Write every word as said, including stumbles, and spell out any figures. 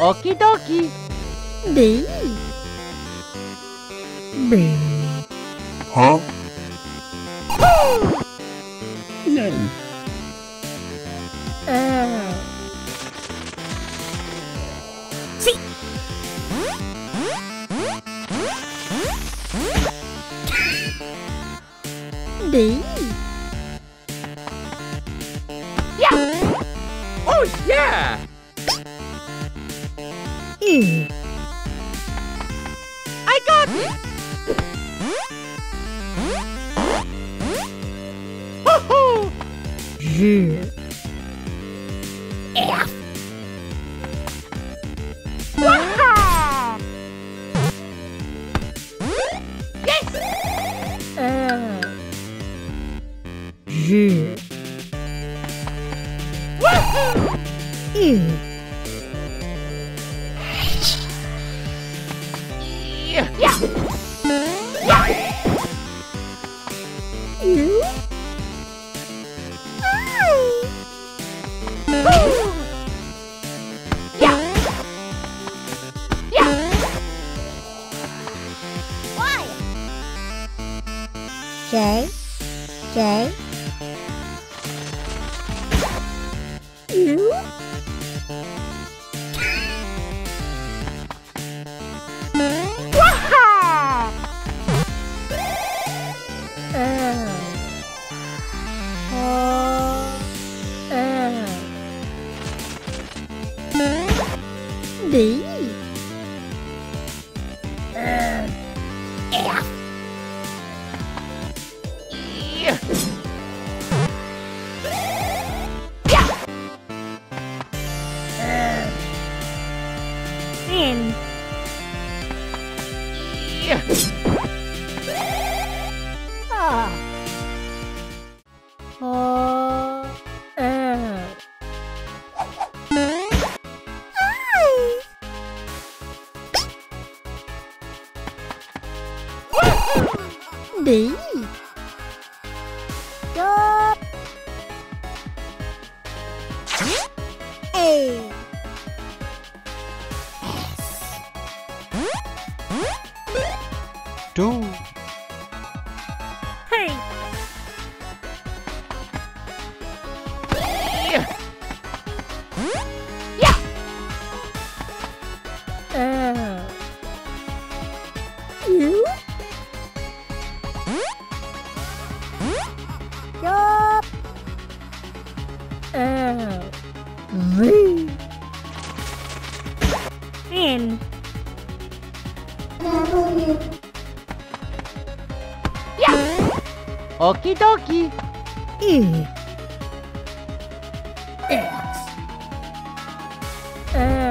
Okie dokie. B. B. Huh? No. Uh. C. D. Yeah! Oh, yeah! E. I got it! Ho-ho! G. F. Wow! Yes! Uh. G. Woohoo! E. Yeah! Yeah! Yeah! U. Woo! Yeah! Yeah! Y. J. J. U. Wow! L. O. L. D. Uh, F. Yeah! Yeah! Uh, N. Yeah! A. O. L. D. Yup. A. S. Two. Hey. Yeah! Yeah! L. U. Yup. L. V. N. W. Yeah! Okie dokie. E. X. L.